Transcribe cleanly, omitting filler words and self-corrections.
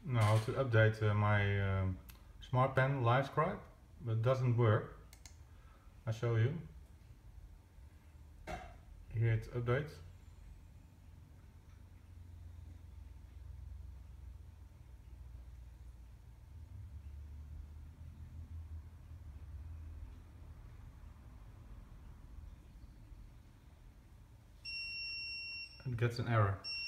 now to update my SmartPen LiveScribe, but it doesn't work. I show you. Here it updates. It gets an error.